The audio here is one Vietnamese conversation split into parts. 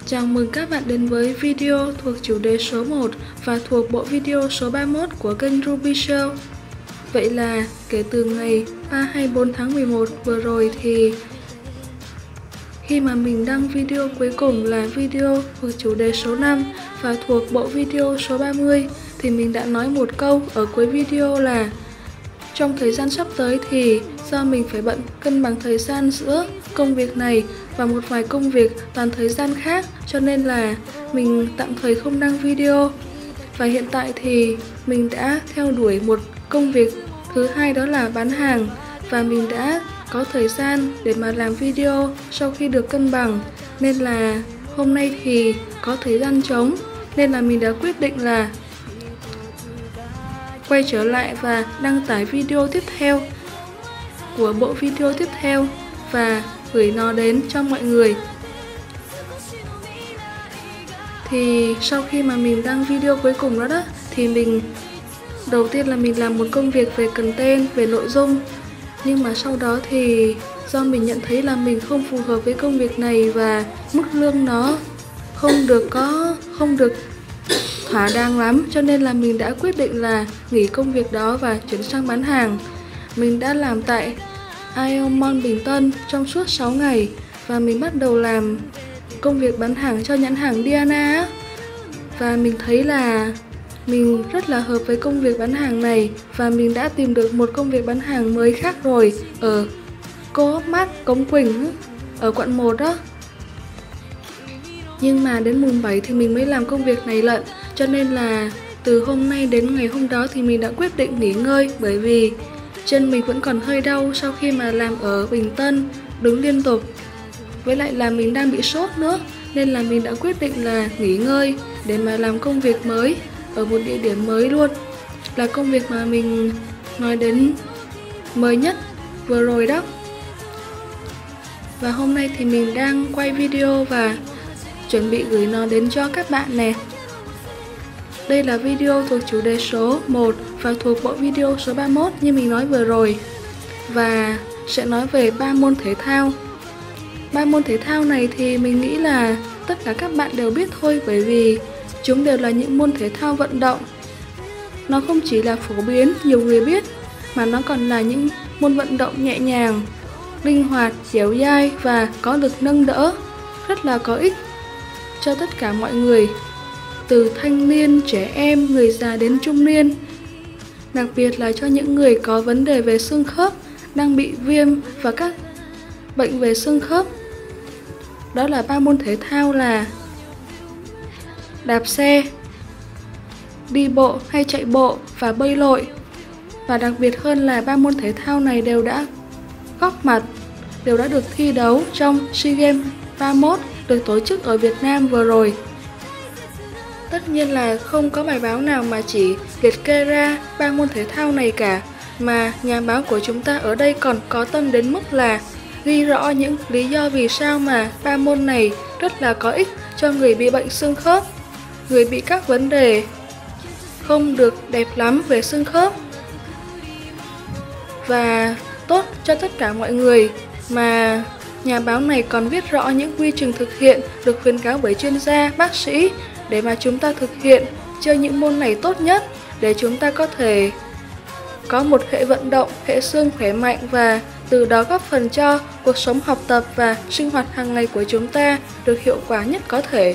Chào mừng các bạn đến với video thuộc chủ đề số 1 và thuộc bộ video số 31 của kênh Ruby Show. Vậy là kể từ ngày 3 hay 4 tháng 11 vừa rồi thì khi mà mình đăng video cuối cùng là video thuộc chủ đề số 5 và thuộc bộ video số 30 thì mình đã nói một câu ở cuối video là trong thời gian sắp tới thì do mình phải bận cân bằng thời gian giữa công việc này và một vài công việc toàn thời gian khác, cho nên là mình tạm thời không đăng video. Và hiện tại thì mình đã theo đuổi một công việc thứ hai, đó là bán hàng, và mình đã có thời gian để mà làm video sau khi được cân bằng, nên là hôm nay thì có thời gian trống, nên là mình đã quyết định là quay trở lại và đăng tải video tiếp theo của bộ video tiếp theo và gửi nó đến cho mọi người. Thì sau khi mà mình đăng video cuối cùng đó thì đầu tiên là mình làm một công việc về content, về nội dung, nhưng mà sau đó thì do mình nhận thấy là mình không phù hợp với công việc này và mức lương nó không được thỏa đáng lắm, cho nên là mình đã quyết định là nghỉ công việc đó và chuyển sang bán hàng. Mình đã làm tại Ion Mall Bình Tân trong suốt 6 ngày và mình bắt đầu làm công việc bán hàng cho nhãn hàng Diana. Và mình thấy là mình rất là hợp với công việc bán hàng này và mình đã tìm được một công việc bán hàng mới khác rồi ở Co-op Mart Cống Quỳnh ở quận 1 đó. Nhưng mà đến mùng 7 thì mình mới làm công việc này lận, cho nên là từ hôm nay đến ngày hôm đó thì mình đã quyết định nghỉ ngơi, bởi vì chân mình vẫn còn hơi đau sau khi mà làm ở Bình Tân, đứng liên tục. Với lại là mình đang bị sốt nữa, nên là mình đã quyết định là nghỉ ngơi để mà làm công việc mới ở một địa điểm mới luôn. Là công việc mà mình nói đến mới nhất vừa rồi đó. Và hôm nay thì mình đang quay video và chuẩn bị gửi nó đến cho các bạn nè. Đây là video thuộc chủ đề số 1 và thuộc bộ video số 31 như mình nói vừa rồi. Và sẽ nói về 3 môn thể thao. 3 môn thể thao này thì mình nghĩ là tất cả các bạn đều biết thôi, bởi vì chúng đều là những môn thể thao vận động. Nó không chỉ là phổ biến, nhiều người biết, mà nó còn là những môn vận động nhẹ nhàng, linh hoạt, dẻo dai và có lực nâng đỡ, rất là có ích cho tất cả mọi người, từ thanh niên, trẻ em, người già đến trung niên. Đặc biệt là cho những người có vấn đề về xương khớp, đang bị viêm và các bệnh về xương khớp. Đó là 3 môn thể thao là đạp xe, đi bộ hay chạy bộ và bơi lội. Và đặc biệt hơn là 3 môn thể thao này đều đã góp mặt, đều đã được thi đấu trong SEA Games 31 được tổ chức ở Việt Nam vừa rồi. Tất nhiên là không có bài báo nào mà chỉ liệt kê ra 3 môn thể thao này cả, mà nhà báo của chúng ta ở đây còn có tâm đến mức là ghi rõ những lý do vì sao mà 3 môn này rất là có ích cho người bị bệnh xương khớp, người bị các vấn đề không được đẹp lắm về xương khớp, và tốt cho tất cả mọi người. Mà nhà báo này còn viết rõ những quy trình thực hiện được khuyến cáo bởi chuyên gia, bác sĩ để mà chúng ta thực hiện chơi những môn này tốt nhất, để chúng ta có thể có một hệ vận động, hệ xương khỏe mạnh và từ đó góp phần cho cuộc sống học tập và sinh hoạt hàng ngày của chúng ta được hiệu quả nhất có thể.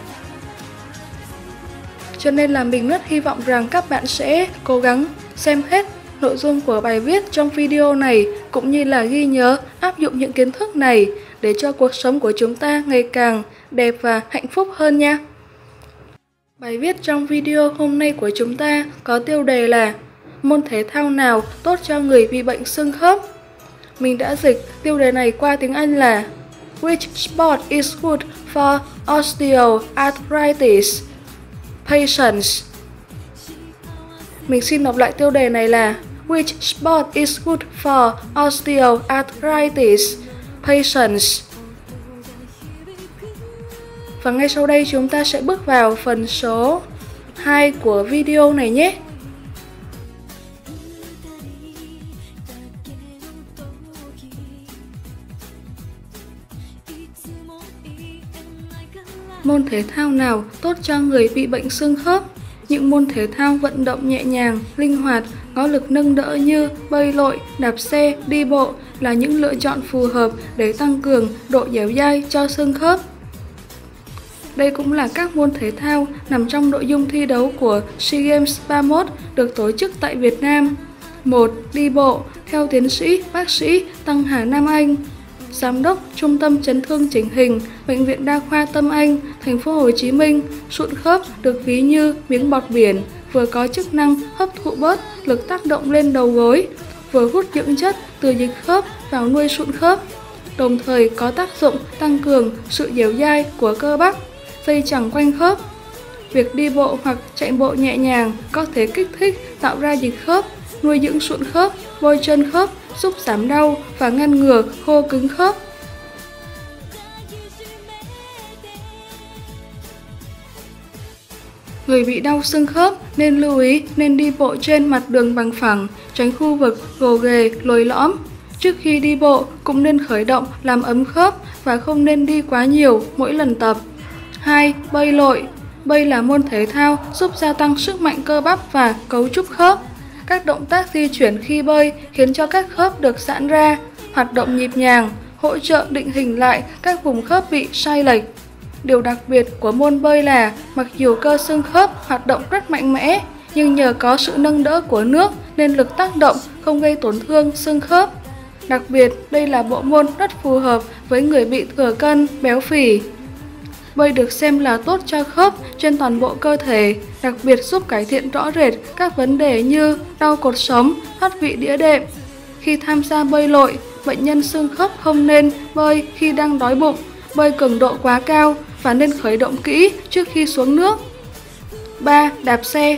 Cho nên là mình rất hy vọng rằng các bạn sẽ cố gắng xem hết nội dung của bài viết trong video này, cũng như là ghi nhớ, áp dụng những kiến thức này để cho cuộc sống của chúng ta ngày càng đẹp và hạnh phúc hơn nha. Bài viết trong video hôm nay của chúng ta có tiêu đề là môn thể thao nào tốt cho người bị bệnh xương khớp. Mình đã dịch tiêu đề này qua tiếng Anh là Which sport is good for osteoarthritis patients? Mình xin đọc lại tiêu đề này là Which sport is good for osteoarthritis patients? Và ngay sau đây chúng ta sẽ bước vào phần số 2 của video này nhé. Môn thể thao nào tốt cho người bị bệnh xương khớp? Những môn thể thao vận động nhẹ nhàng, linh hoạt, có lực nâng đỡ như bơi lội, đạp xe, đi bộ là những lựa chọn phù hợp để tăng cường độ dẻo dai cho xương khớp. Đây cũng là các môn thể thao nằm trong nội dung thi đấu của SEA Games 31 được tổ chức tại Việt Nam. 1. Đi bộ. Theo tiến sĩ, bác sĩ Tăng Hà Nam Anh, Giám đốc Trung tâm Chấn thương Chỉnh hình, Bệnh viện Đa khoa Tâm Anh, Thành phố Hồ Chí Minh, sụn khớp được ví như miếng bọt biển, vừa có chức năng hấp thụ bớt lực tác động lên đầu gối, vừa hút dưỡng chất từ dịch khớp vào nuôi sụn khớp, đồng thời có tác dụng tăng cường sự dẻo dai của cơ bắp, dây chằng quanh khớp. Việc đi bộ hoặc chạy bộ nhẹ nhàng có thể kích thích tạo ra dịch khớp, nuôi dưỡng sụn khớp, bôi trơn khớp, giúp giảm đau và ngăn ngừa khô cứng khớp. Người bị đau xương khớp nên lưu ý nên đi bộ trên mặt đường bằng phẳng, tránh khu vực gồ ghề, lồi lõm. Trước khi đi bộ cũng nên khởi động làm ấm khớp và không nên đi quá nhiều mỗi lần tập. 2. Bơi lội. Bơi là môn thể thao giúp gia tăng sức mạnh cơ bắp và cấu trúc khớp. Các động tác di chuyển khi bơi khiến cho các khớp được giãn ra, hoạt động nhịp nhàng, hỗ trợ định hình lại các vùng khớp bị sai lệch. Điều đặc biệt của môn bơi là mặc dù cơ xương khớp hoạt động rất mạnh mẽ, nhưng nhờ có sự nâng đỡ của nước nên lực tác động không gây tổn thương xương khớp. Đặc biệt, đây là bộ môn rất phù hợp với người bị thừa cân, béo phì. Bơi được xem là tốt cho khớp trên toàn bộ cơ thể, đặc biệt giúp cải thiện rõ rệt các vấn đề như đau cột sống, thoát vị đĩa đệm. Khi tham gia bơi lội, bệnh nhân xương khớp không nên bơi khi đang đói bụng, bơi cường độ quá cao và nên khởi động kỹ trước khi xuống nước. 3. Đạp xe.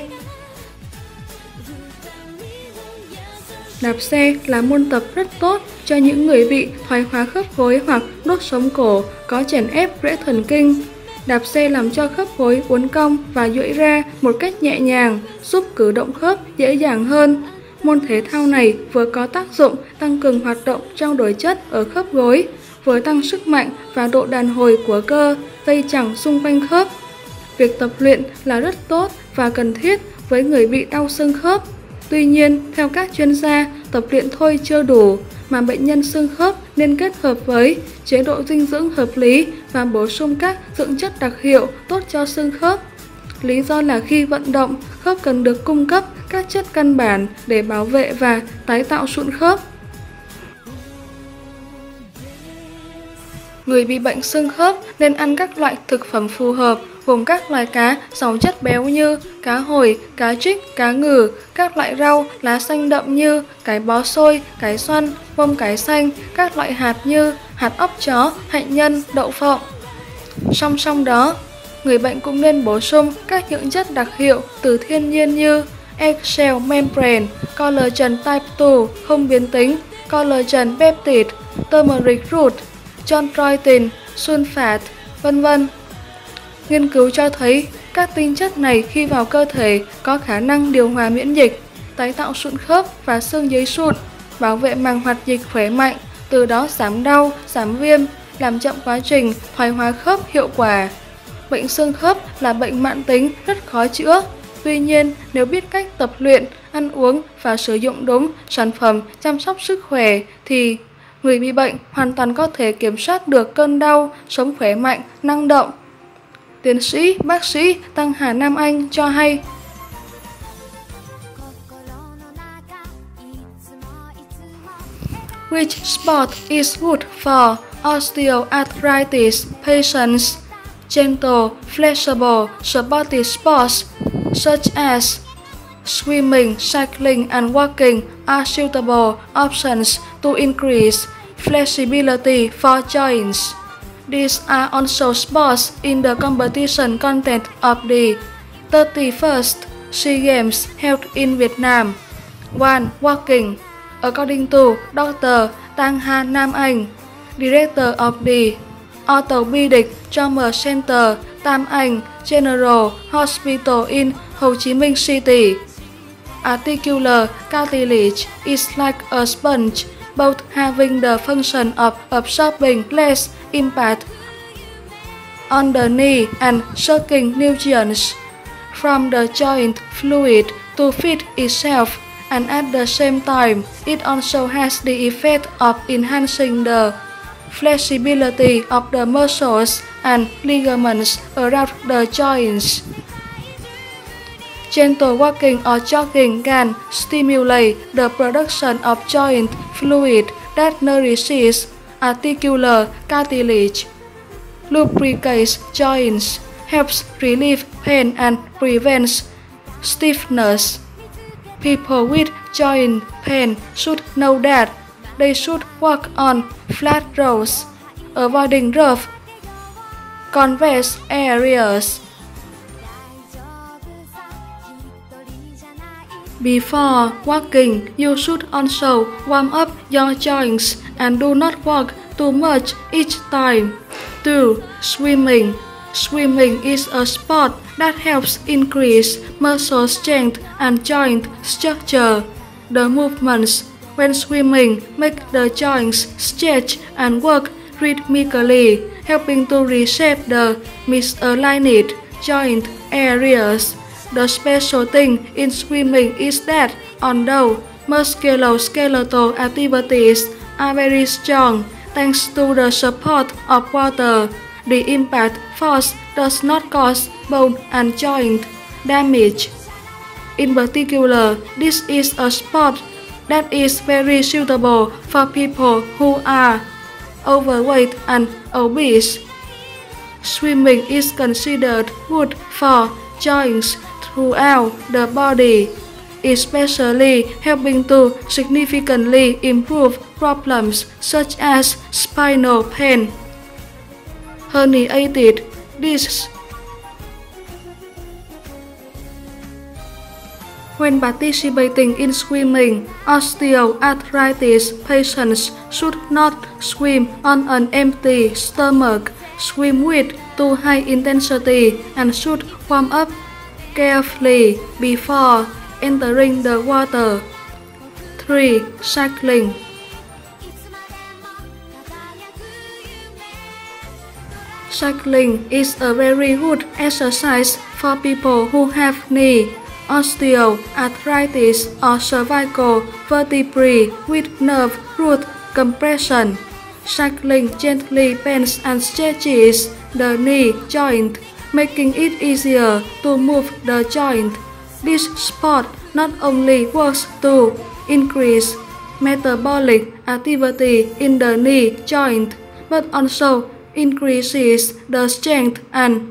Đạp xe là môn tập rất tốt cho những người bị thoái hóa khớp gối hoặc đốt sống cổ, có chèn ép rễ thần kinh. Đạp xe làm cho khớp gối uốn cong và duỗi ra một cách nhẹ nhàng, giúp cử động khớp dễ dàng hơn. Môn thể thao này vừa có tác dụng tăng cường hoạt động trao đổi chất ở khớp gối, vừa tăng sức mạnh và độ đàn hồi của cơ, dây chằng xung quanh khớp. Việc tập luyện là rất tốt và cần thiết với người bị đau xương khớp. Tuy nhiên, theo các chuyên gia, tập luyện thôi chưa đủ, mà bệnh nhân xương khớp nên kết hợp với chế độ dinh dưỡng hợp lý và bổ sung các dưỡng chất đặc hiệu tốt cho xương khớp. Lý do là khi vận động, khớp cần được cung cấp các chất căn bản để bảo vệ và tái tạo sụn khớp. Người bị bệnh xương khớp nên ăn các loại thực phẩm phù hợp, gồm các loài cá giàu chất béo như cá hồi, cá trích, cá ngừ, các loại rau, lá xanh đậm như cải bó xôi, cải xoăn, bông cải xanh, các loại hạt như hạt óc chó, hạnh nhân, đậu phộng. Song song đó, người bệnh cũng nên bổ sung các dưỡng chất đặc hiệu từ thiên nhiên như eggshell membrane, collagen type 2 không biến tính, collagen peptide, turmeric root, chondroitin, sulfat, vân vân. Nghiên cứu cho thấy các tinh chất này khi vào cơ thể có khả năng điều hòa miễn dịch, tái tạo sụn khớp và xương dưới sụn, bảo vệ màng hoạt dịch khỏe mạnh, từ đó giảm đau, giảm viêm, làm chậm quá trình thoái hóa khớp hiệu quả. Bệnh xương khớp là bệnh mãn tính rất khó chữa. Tuy nhiên, nếu biết cách tập luyện, ăn uống và sử dụng đúng sản phẩm chăm sóc sức khỏe thì người bị bệnh hoàn toàn có thể kiểm soát được cơn đau, sống khỏe mạnh, năng động. Tiến sĩ, bác sĩ Tăng Hà Nam Anh cho hay. Which sport is good for osteoarthritis patients? Gentle, flexible, sporty sports such as swimming, cycling, and walking are suitable options to increase flexibility for joints. These are also sports in the competition content of the 31st SEA Games held in Vietnam. 1. Walking. According to Dr. Tăng Hà Nam Anh, Director of the Orthopedic Trauma Center Tam Anh General Hospital in Ho Chi Minh City, articular cartilage is like a sponge, both having the function of absorbing less impact on the knee and sucking nutrients from the joint fluid to feed itself, and at the same time, it also has the effect of enhancing the flexibility of the muscles and ligaments around the joints. Gentle walking or jogging can stimulate the production of joint fluid that nourishes articular cartilage, lubricates joints, helps relieve pain and prevents stiffness. People with joint pain should know that they should walk on flat roads, avoiding rough, convex areas. Before walking, you should also warm up your joints and do not walk too much each time. 2. Swimming. Swimming is a sport that helps increase muscle strength and joint structure. The movements when swimming make the joints stretch and work rhythmically, helping to reshape the misaligned joint areas. The special thing in swimming is that although musculoskeletal activities are very strong thanks to the support of water, the impact force does not cause bone and joint damage. In particular, this is a sport that is very suitable for people who are overweight and obese. Swimming is considered good for joints throughout the body, especially helping to significantly improve problems such as spinal pain, herniated discs. When participating in swimming, osteoarthritis patients should not swim on an empty stomach, swim with too high intensity, and should warm up carefully before entering the water. 3. Cycling. Cycling is a very good exercise for people who have knee osteoarthritis or cervical vertebrae with nerve root compression. Cycling gently bends and stretches the knee joint, making it easier to move the joint. This sport not only works to increase metabolic activity in the knee joint, but also increases the strength and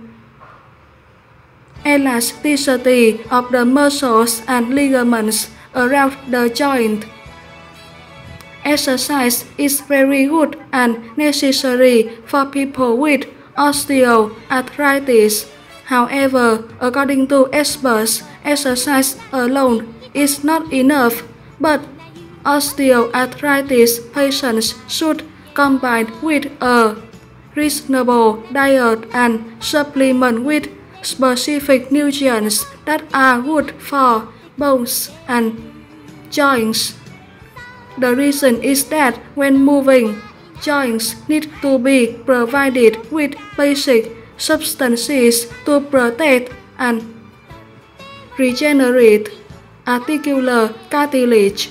elasticity of the muscles and ligaments around the joint. Exercise is very good and necessary for people with osteoarthritis. However, according to experts, exercise alone is not enough, but osteoarthritis patients should combine with a reasonable diet and supplement with specific nutrients that are good for bones and joints. The reason is that when moving, joints need to be provided with basic substances to protect and regenerate articular cartilage.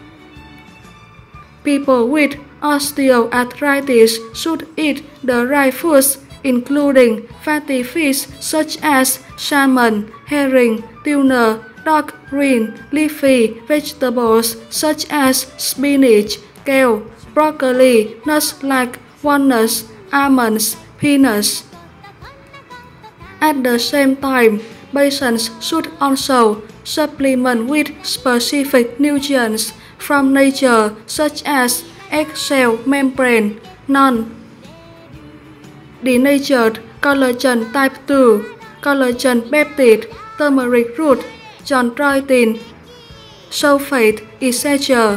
People with osteoarthritis should eat the right foods, including fatty fish such as salmon, herring, tuna, dark green leafy vegetables such as spinach, kale, broccoli, nuts like walnuts, almonds, peanuts. At the same time, patients should also supplement with specific nutrients from nature such as egg cell membrane, non-denatured collagen type 2, collagen peptide, turmeric root, chondroitin, sulfate, etc.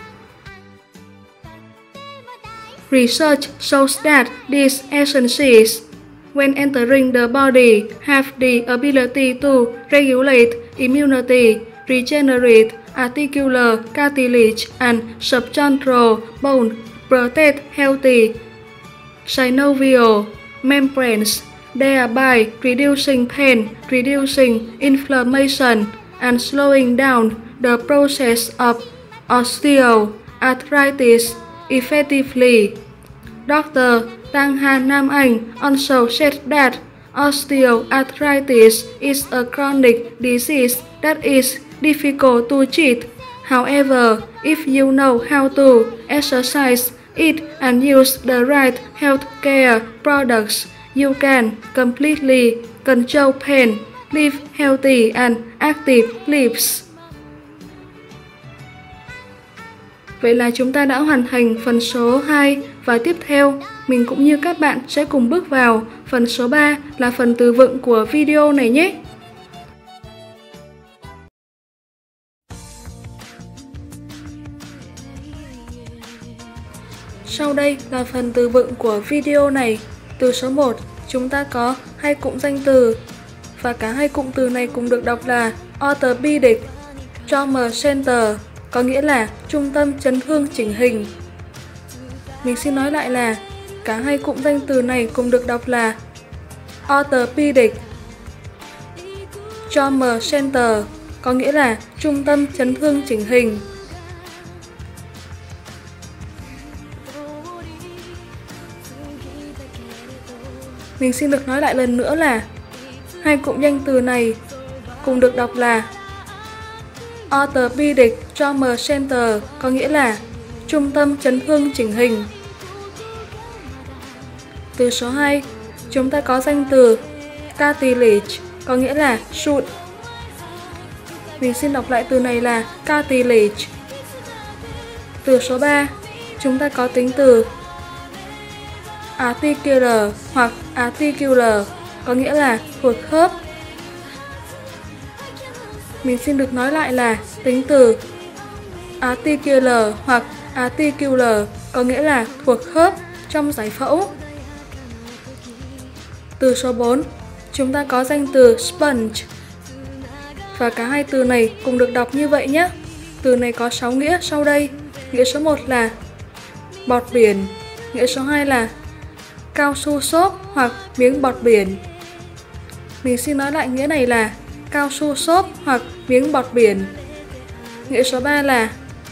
Research shows that these essences, when entering the body, have the ability to regulate immunity, regenerate articular cartilage and subchondral bone, protect healthy synovial membranes, thereby reducing pain, reducing inflammation, and slowing down the process of osteoarthritis effectively. Dr. Tăng Hà Nam Anh also said that osteoarthritis is a chronic disease that is difficult to treat. However, if you know how to exercise, eat, and use the right healthcare products, you can completely control pain, live healthy and active lives. Vậy là chúng ta đã hoàn thành phần số 2 và tiếp theo, mình cũng như các bạn sẽ cùng bước vào phần số 3 là phần từ vựng của video này nhé. Sau đây là phần từ vựng của video này. Từ số 1, chúng ta có hai cụm danh từ và cả hai cụm từ này cùng được đọc là Orthopedic Trauma Center, có nghĩa là trung tâm chấn thương chỉnh hình. Mình xin nói lại là cả hai cụm danh từ này cùng được đọc là Orthopedic Trauma Center, có nghĩa là trung tâm chấn thương chỉnh hình. Mình xin được nói lại lần nữa là hai cụm danh từ này cùng được đọc là Orthopedic Trauma Center, có nghĩa là trung tâm chấn thương chỉnh hình. Từ số 2, chúng ta có danh từ cartilage, có nghĩa là sụn. Mình xin đọc lại từ này là cartilage. Từ số 3, chúng ta có tính từ articular hoặc articular, có nghĩa là thuộc khớp. Mình xin được nói lại là tính từ articular hoặc articular, có nghĩa là thuộc khớp trong giải phẫu. Từ số 4, chúng ta có danh từ sponge. Và cả hai từ này cùng được đọc như vậy nhé. Từ này có 6 nghĩa sau đây. Nghĩa số 1 là bọt biển. Nghĩa số 2 là cao su xốp hoặc miếng bọt biển. Mình xin nói lại nghĩa này là cao su xốp hoặc miếng bọt biển. Nghĩa số 3 là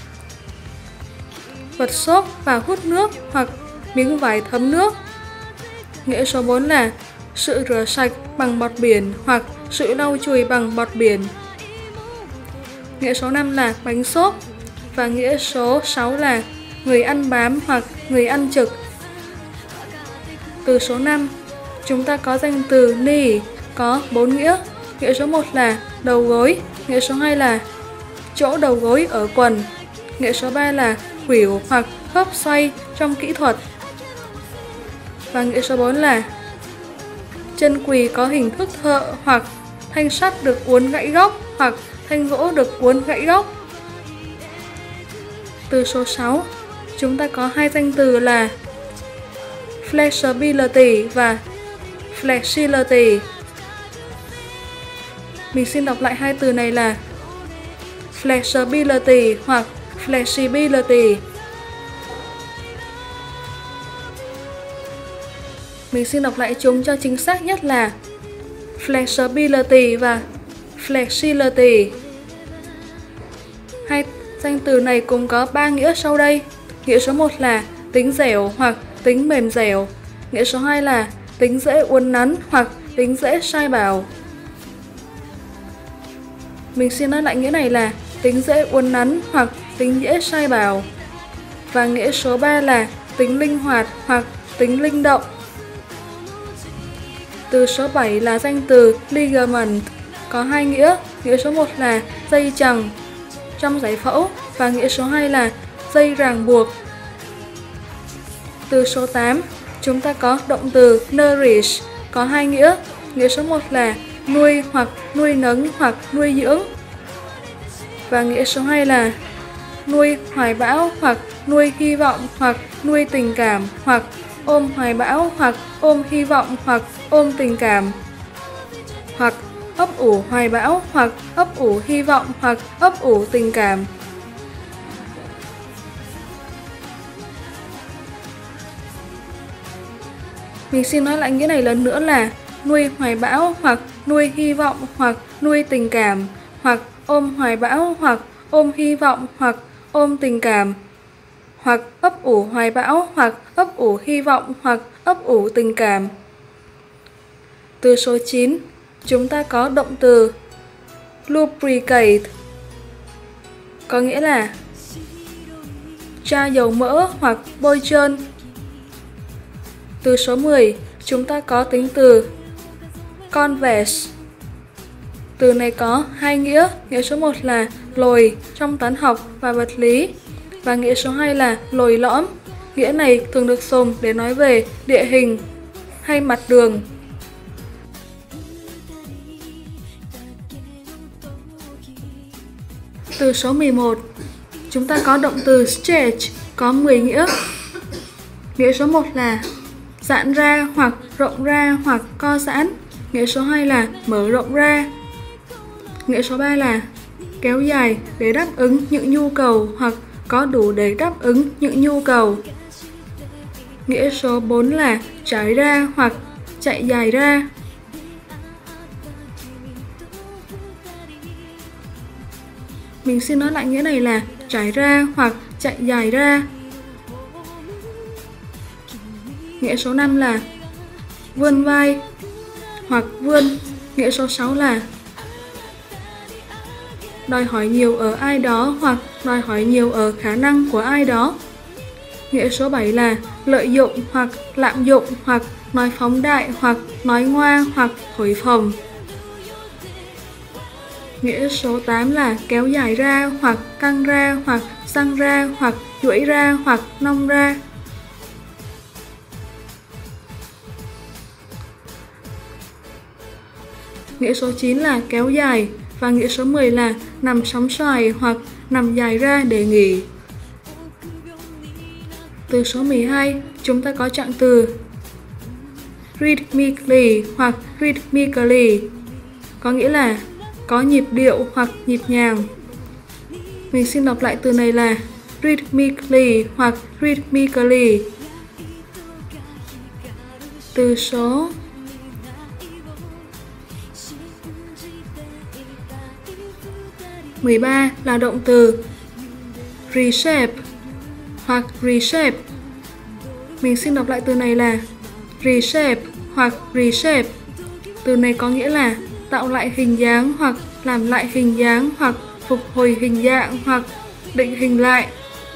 vật xốp và hút nước hoặc miếng vải thấm nước. Nghĩa số 4 là sự rửa sạch bằng bọt biển hoặc sự lau chùi bằng bọt biển. Nghĩa số 5 là bánh xốp. Và nghĩa số 6 là người ăn bám hoặc người ăn trực. Từ số 5, chúng ta có danh từ knee, có 4 nghĩa. Nghĩa số 1 là đầu gối. Nghĩa số 2 là chỗ đầu gối ở quần. Nghĩa số 3 là khuỷu hoặc khớp xoay trong kỹ thuật. Và nghĩa số 4 là chân quỳ có hình thức thợ hoặc thanh sắt được uốn gãy góc hoặc thanh gỗ được uốn gãy góc. Từ số 6, chúng ta có hai danh từ là flexibility và flexibility. Mình xin đọc lại hai từ này là flexibility hoặc flexibility. Mình xin đọc lại chúng cho chính xác nhất là flexibility và flexibility. Hai danh từ này cùng có 3 nghĩa sau đây. Nghĩa số 1 là tính dẻo hoặc tính mềm dẻo. Nghĩa số 2 là tính dễ uốn nắn hoặc tính dễ sai bảo. Mình xin nói lại nghĩa này là tính dễ uốn nắn hoặc tính dễ sai bảo. Và nghĩa số 3 là tính linh hoạt hoặc tính linh động. Từ số 7 là danh từ ligament, có hai nghĩa. Nghĩa số 1 là dây chằng trong giải phẫu và nghĩa số 2 là dây ràng buộc. Từ số 8, chúng ta có động từ nourish, có hai nghĩa. Nghĩa số 1 là nuôi hoặc nuôi nấng hoặc nuôi dưỡng. Và nghĩa số 2 là nuôi hoài bão hoặc nuôi hy vọng hoặc nuôi tình cảm hoặc ôm hoài bão hoặc ôm hy vọng hoặc ôm tình cảm, hoặc ấp ủ hoài bão hoặc ấp ủ hy vọng hoặc ấp ủ tình cảm. Mình xin nói lại nghĩa này lần nữa là nuôi hoài bão hoặc nuôi hy vọng hoặc nuôi tình cảm, hoặc ôm hoài bão hoặc ôm hy vọng hoặc ôm tình cảm, hoặc ấp ủ hoài bão hoặc ấp ủ hy vọng hoặc ấp ủ tình cảm. Từ số 9, chúng ta có động từ lubricate, có nghĩa là tra dầu mỡ hoặc bôi trơn. Từ số 10, chúng ta có tính từ converse. Từ này có hai nghĩa. Nghĩa số 1 là lồi trong toán học và vật lý, và nghĩa số 2 là lồi lõm. Nghĩa này thường được dùng để nói về địa hình hay mặt đường. Từ số 11, chúng ta có động từ stretch có 10 nghĩa. Nghĩa số 1 là giãn ra hoặc rộng ra hoặc co giãn. Nghĩa số 2 là mở rộng ra. Nghĩa số 3 là kéo dài để đáp ứng những nhu cầu hoặc có đủ để đáp ứng những nhu cầu. Nghĩa số 4 là trải ra hoặc chạy dài ra. Mình xin nói lại nghĩa này là trải ra hoặc chạy dài ra. Nghĩa số 5 là vươn vai hoặc vươn. Nghĩa số 6 là đòi hỏi nhiều ở ai đó hoặc đòi hỏi nhiều ở khả năng của ai đó. Nghĩa số 7 là lợi dụng hoặc lạm dụng hoặc nói phóng đại hoặc nói ngoa hoặc thổi phồng. Nghĩa số 8 là kéo dài ra hoặc căng ra hoặc xăng ra hoặc duỗi ra hoặc nong ra. Nghĩa số 9 là kéo dài, và nghĩa số 10 là nằm sóng xoài hoặc nằm dài ra để nghỉ. Từ số 12, chúng ta có trạng từ rhythmically hoặc rhythmically, có nghĩa là có nhịp điệu hoặc nhịp nhàng. Mình xin đọc lại từ này là rhythmically hoặc rhythmically. Từ số 13 là động từ reshape hoặc reshape. Mình xin đọc lại từ này là reshape hoặc reshape. Từ này có nghĩa là tạo lại hình dáng hoặc làm lại hình dáng hoặc phục hồi hình dạng hoặc định hình lại.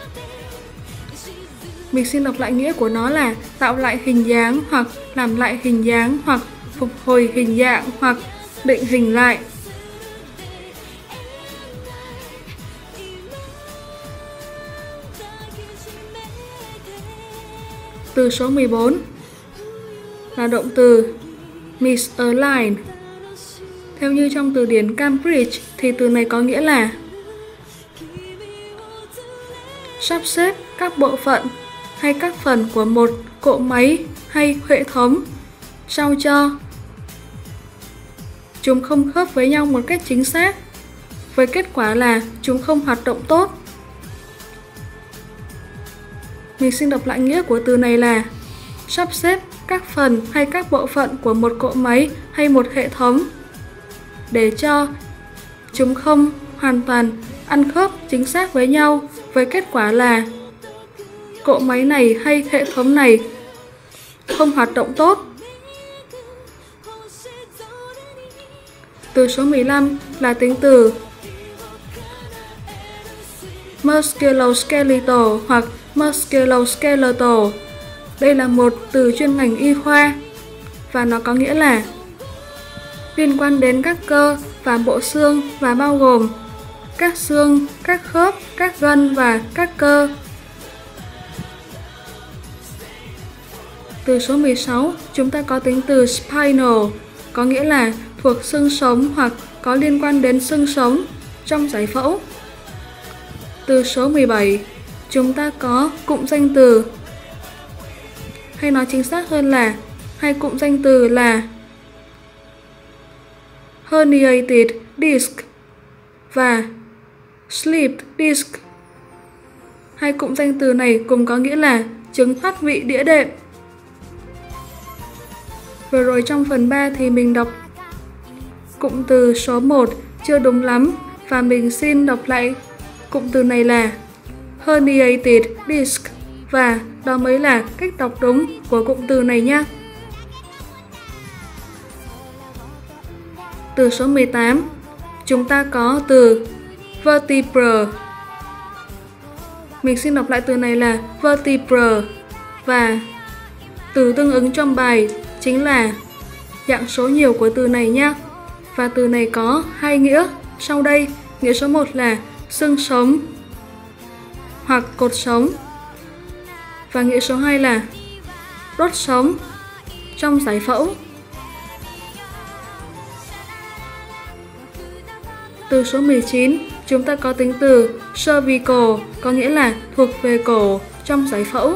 Mình xin đọc lại nghĩa của nó là tạo lại hình dáng hoặc làm lại hình dáng hoặc phục hồi hình dạng hoặc định hình lại. Từ số 14 là động từ misalign. Theo như trong từ điển Cambridge thì từ này có nghĩa là sắp xếp các bộ phận hay các phần của một cỗ máy hay hệ thống sao cho chúng không khớp với nhau một cách chính xác, với kết quả là chúng không hoạt động tốt. Mình xin đọc lại nghĩa của từ này là sắp xếp các phần hay các bộ phận của một cỗ máy hay một hệ thống để cho chúng không hoàn toàn ăn khớp chính xác với nhau, với kết quả là cỗ máy này hay hệ thống này không hoạt động tốt. Từ số 15 là tính từ musculoskeletal hoặc musculoskeletal. Đây là một từ chuyên ngành y khoa và nó có nghĩa là liên quan đến các cơ và bộ xương và bao gồm các xương, các khớp, các gân và các cơ. Từ số 16, chúng ta có tính từ spinal, có nghĩa là thuộc xương sống hoặc có liên quan đến xương sống trong giải phẫu. Từ số 17, chúng ta có cụm danh từ, hay nói chính xác hơn là hai cụm danh từ là herniated disc và slip disc. Hai cụm danh từ này cùng có nghĩa là chứng thoát vị đĩa đệm. Vừa rồi trong phần 3 thì mình đọc cụm từ số 1 chưa đúng lắm và mình xin đọc lại cụm từ này là herniated disc và đó mới là cách đọc đúng của cụm từ này nhé. Từ số 18, chúng ta có từ vertebral. Mình xin đọc lại từ này là vertebral và từ tương ứng trong bài chính là dạng số nhiều của từ này nhé. Và từ này có hai nghĩa sau đây. Nghĩa số 1 là xương sống hoặc cột sống. Và nghĩa số 2 là đốt sống trong giải phẫu. Từ số 19, chúng ta có tính từ cervical, có nghĩa là thuộc về cổ trong giải phẫu.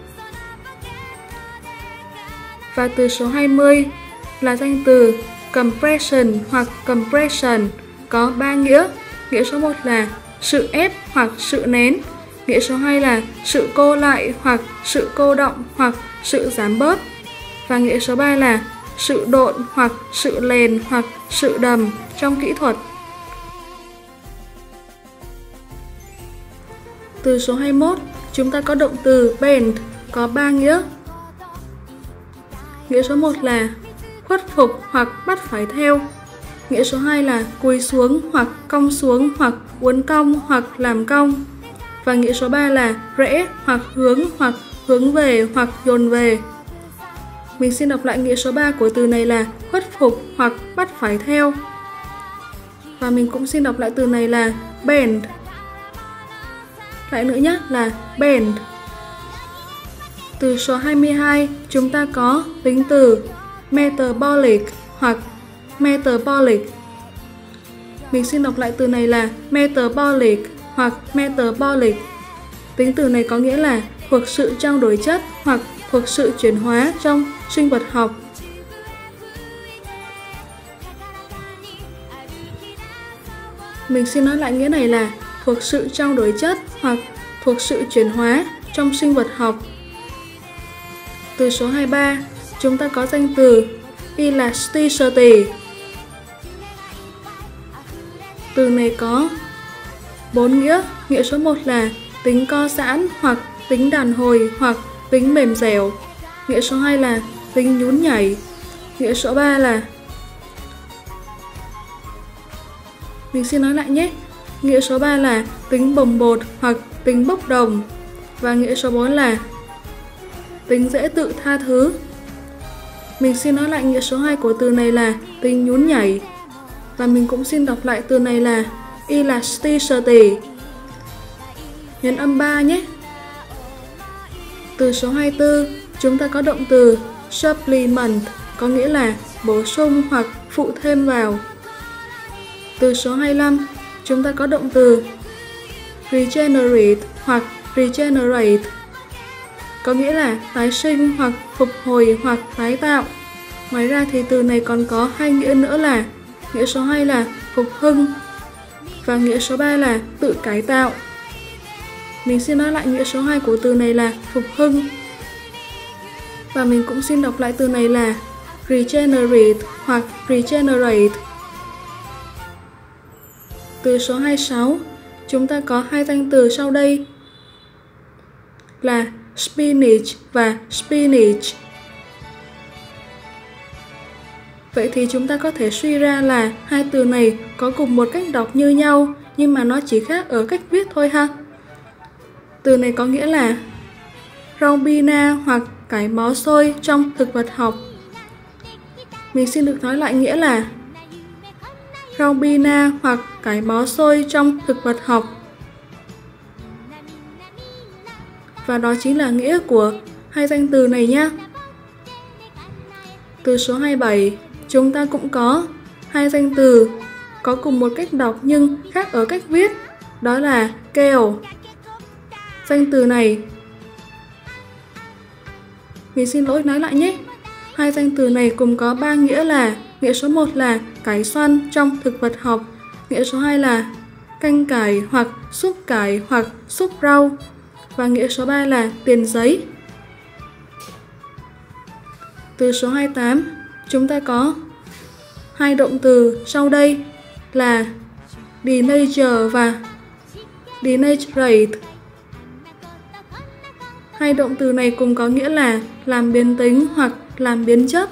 Và từ số 20 là danh từ compression hoặc compression, có 3 nghĩa. Nghĩa số 1 là sự ép hoặc sự nén. Nghĩa số 2 là sự cô lại hoặc sự cô động hoặc sự giảm bớt. Và nghĩa số 3 là sự độn hoặc sự lèn hoặc sự đầm trong kỹ thuật. Từ số 21, chúng ta có động từ bend, có 3 nghĩa. Nghĩa số 1 là khuất phục hoặc bắt phải theo. Nghĩa số 2 là cúi xuống hoặc cong xuống hoặc uốn cong hoặc làm cong. Và nghĩa số 3 là rẽ hoặc hướng về hoặc dồn về. Mình xin đọc lại nghĩa số 3 của từ này là khuất phục hoặc bắt phải theo. Và mình cũng xin đọc lại từ này là bend. Lại nữa nhé, là bend. Từ số 22, chúng ta có tính từ metabolic hoặc metabolic. Mình xin đọc lại từ này là metabolic hoặc metabolic. Tính từ này có nghĩa là thuộc sự trao đổi chất hoặc thuộc sự chuyển hóa trong sinh vật học. Mình xin nói lại nghĩa này là thuộc sự trao đổi chất hoặc thuộc sự chuyển hóa trong sinh vật học. Từ số 23, chúng ta có danh từ elasticity. Từ này có 4 nghĩa. Nghĩa số 1 là tính co giãn hoặc tính đàn hồi hoặc tính mềm dẻo. Nghĩa số 2 là tính nhún nhảy. Nghĩa số 3 là Mình xin nói lại nhé. Nghĩa số 3 là tính bồng bột hoặc tính bốc đồng. Và nghĩa số 4 là tính dễ tự tha thứ. Mình xin nói lại nghĩa số 2 của từ này là tính nhún nhảy. Và mình cũng xin đọc lại từ này là elasticity. Nhấn âm 3 nhé. Từ số 24, chúng ta có động từ supplement, có nghĩa là bổ sung hoặc phụ thêm vào. Từ số 25, chúng ta có động từ regenerate hoặc regenerate, có nghĩa là tái sinh hoặc phục hồi hoặc tái tạo. Ngoài ra thì từ này còn có hai nghĩa nữa là nghĩa số 2 là phục hưng và nghĩa số 3 là tự cải tạo. Mình xin nói lại nghĩa số 2 của từ này là phục hưng. Và mình cũng xin đọc lại từ này là regenerate hoặc regenerate. Từ số 26, chúng ta có hai danh từ sau đây là spinach và spinach. Vậy thì chúng ta có thể suy ra là hai từ này có cùng một cách đọc như nhau, nhưng mà nó chỉ khác ở cách viết thôi ha. Từ này có nghĩa là rau bina hoặc cải bó xôi trong thực vật học. Mình xin được nói lại nghĩa là rau bina hoặc cải bó xôi trong thực vật học. Và đó chính là nghĩa của hai danh từ này nhé. Từ số 27, chúng ta cũng có hai danh từ có cùng một cách đọc nhưng khác ở cách viết, đó là kale. Danh từ này, mình xin lỗi nói lại nhé. Hai danh từ này cùng có 3 nghĩa là nghĩa số 1 là cải xoăn trong thực vật học, nghĩa số 2 là canh cải hoặc súp rau và nghĩa số 3 là tiền giấy. Từ số 28, chúng ta có hai động từ sau đây là denature và denaturate. Hai động từ này cùng có nghĩa là làm biến tính hoặc làm biến chất.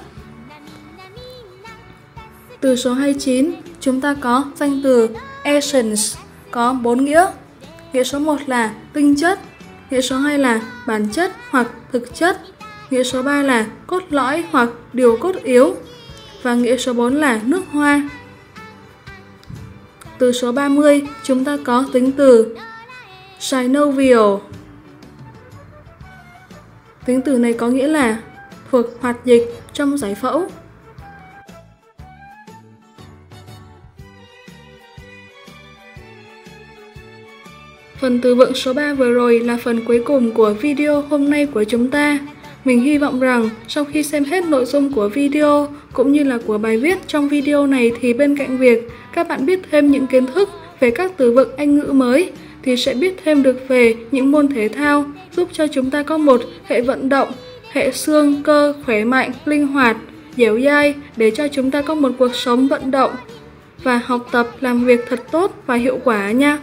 Từ số 29, chúng ta có danh từ essence có 4 nghĩa. Nghĩa số 1 là tinh chất, nghĩa số 2 là bản chất hoặc thực chất, nghĩa số 3 là cốt lõi hoặc điều cốt yếu, và nghĩa số 4 là nước hoa. Từ số 30, chúng ta có tính từ synovial. Tính từ này có nghĩa là thuộc hoạt dịch trong giải phẫu. Phần từ vựng số 3 vừa rồi là phần cuối cùng của video hôm nay của chúng ta. Mình hy vọng rằng sau khi xem hết nội dung của video cũng như là của bài viết trong video này thì bên cạnh việc các bạn biết thêm những kiến thức về các từ vựng Anh ngữ mới thì sẽ biết thêm được về những môn thể thao giúp cho chúng ta có một hệ vận động, hệ xương cơ khỏe mạnh, linh hoạt, dẻo dai để cho chúng ta có một cuộc sống vận động và học tập làm việc thật tốt và hiệu quả nha.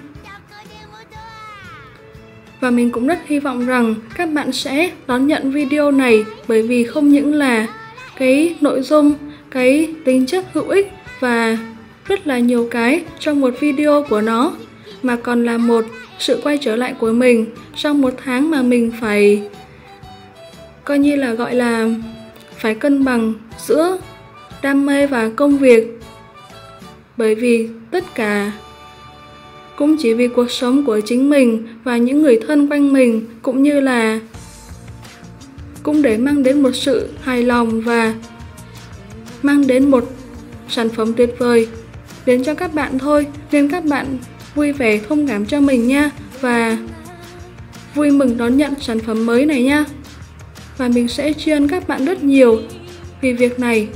Và mình cũng rất hy vọng rằng các bạn sẽ đón nhận video này bởi vì không những là cái nội dung, cái tính chất hữu ích và rất là nhiều cái trong một video của nó mà còn là một sự quay trở lại của mình sau một tháng mà mình phải coi như là gọi là phải cân bằng giữa đam mê và công việc. Bởi vì tất cả cũng chỉ vì cuộc sống của chính mình và những người thân quanh mình cũng như là cũng để mang đến một sự hài lòng và mang đến một sản phẩm tuyệt vời đến cho các bạn thôi. Nên các bạn vui vẻ thông cảm cho mình nha và vui mừng đón nhận sản phẩm mới này nha. Và mình sẽ tri ân các bạn rất nhiều vì việc này.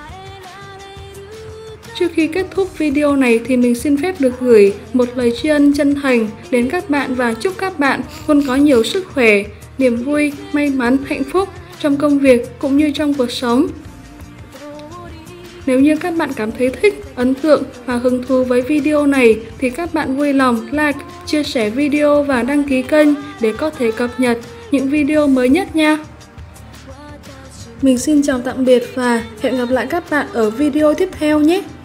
Trước khi kết thúc video này thì mình xin phép được gửi một lời tri ân chân thành đến các bạn và chúc các bạn luôn có nhiều sức khỏe, niềm vui, may mắn, hạnh phúc trong công việc cũng như trong cuộc sống. Nếu như các bạn cảm thấy thích, ấn tượng và hứng thú với video này thì các bạn vui lòng like, chia sẻ video và đăng ký kênh để có thể cập nhật những video mới nhất nha. Mình xin chào tạm biệt và hẹn gặp lại các bạn ở video tiếp theo nhé!